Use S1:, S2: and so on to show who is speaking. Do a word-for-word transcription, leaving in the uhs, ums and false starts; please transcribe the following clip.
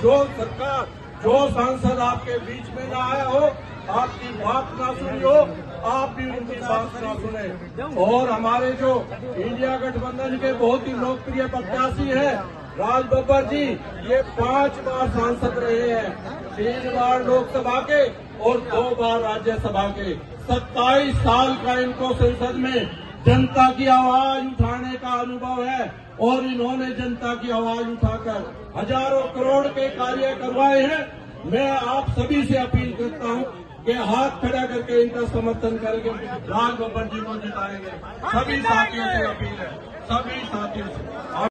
S1: जो सरकार, जो सांसद आपके बीच में ना आया हो, आपकी बात ना सुनी हो, आप भी उनकी बात ना सुने। और हमारे जो इंडिया गठबंधन के बहुत ही लोकप्रिय प्रत्याशी हैं राज बब्बर जी, ये पांच बार सांसद रहे हैं, तीन बार लोकसभा के और दो बार राज्यसभा के। सत्ताईस साल का इनको संसद में जनता की आवाज उठाने का अनुभव है और इन्होंने जनता की आवाज उठाकर हजारों करोड़ के कार्य करवाए हैं। मैं आप सभी से अपील करता हूं कि हाथ खड़ा करके इनका समर्थन करेंगे, राज बब्बर जी को जिताएंगे। सभी साथियों से अपील है, सभी साथियों से।